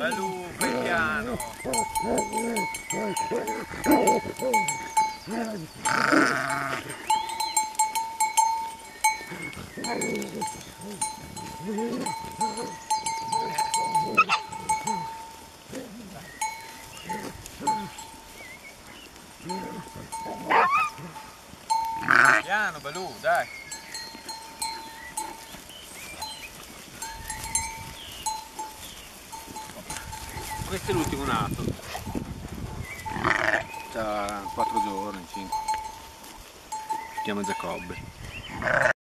Balù, fai piano. Piano Balù, dai. Questo è l'ultimo nato. Da 4 giorni, 5. Si chiama Giacobbe.